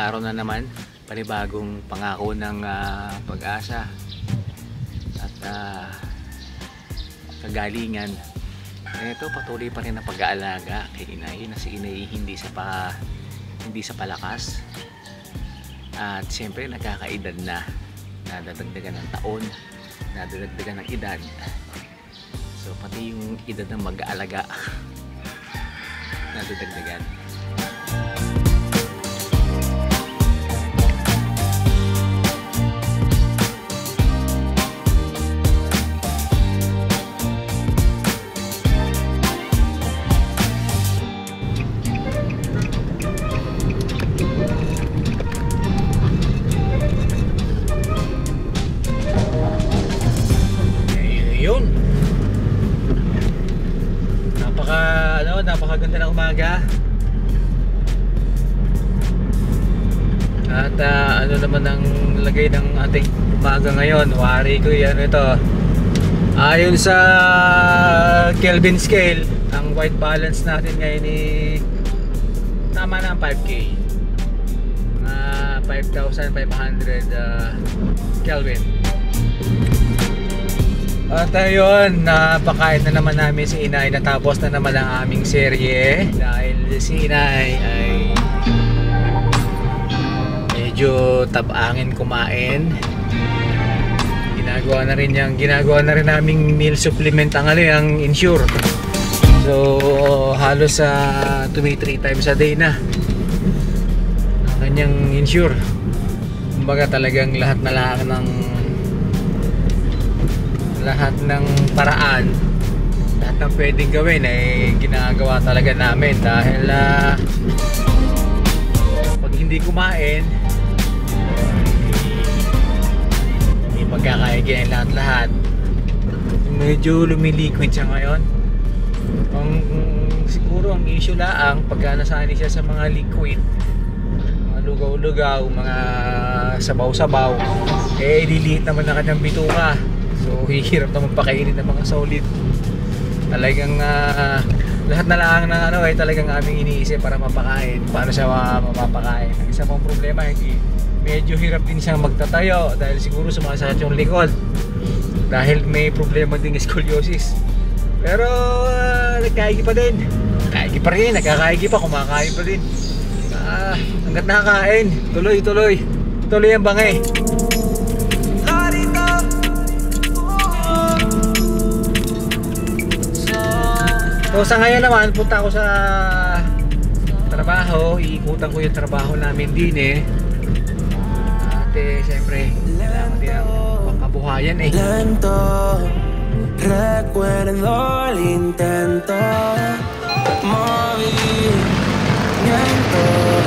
araw na naman, panibagong pangako ng pag-asa at kagalingan. Ito patuloy pa rin ang pag-aalaga kay inay na si inay hindi sa palakas at siyempre nagkakaedad na, nadadagdagan ng taon, nadadagdagan ng edad, so pati yung edad ng mag-aalaga nadadagdagan. Napakaganda ng umaga. At ano naman ang lagay ng ating umaga ngayon? Wari ko yan ito. Ayon sa Kelvin scale, ang white balance natin ngayon tama na ang 5K. 5,500 Kelvin. At ayun, napakain na naman namin si inay. Natapos na naman ang aming serye dahil si inay ay medyo tabangin kumain. Ginagawa na rin naming meal supplement ang insure. So halos 2-3 times a day na ang kanyang insure. Kumbaga talagang lahat ng paraan, lahat ng pwedeng gawin ay ginagawa talaga namin dahil pag hindi kumain hindi magkakaigyan lahat. Medyo lumiliquid siya ngayon. Siguro ang issue laang pagka nasanay siya sa mga liquid, mga lugaw-lugaw, mga sabaw-sabaw, liliit naman ang kanyang bituka. So hirap naman pakainin ng mga solid. Talagang lahat na lang ng ay talagang aming iniisip para mapakain. Paano siya mapapakain? Ang isa pang problema medyo hirap din siyang magtatayo dahil siguro sumasakit yung likod. Dahil may problema din scoliosis. Pero nagkaigi pa din. Nagkakaigi pa, kumakain pa din. Hanggat nakakain, tuloy ang bangay. So sa ngayon naman, punta ako sa trabaho. Iikutan ko yung trabaho namin din At siyempre, kailangan din ang pangkabuhayan Lento, recuerdo el intento, movimiento.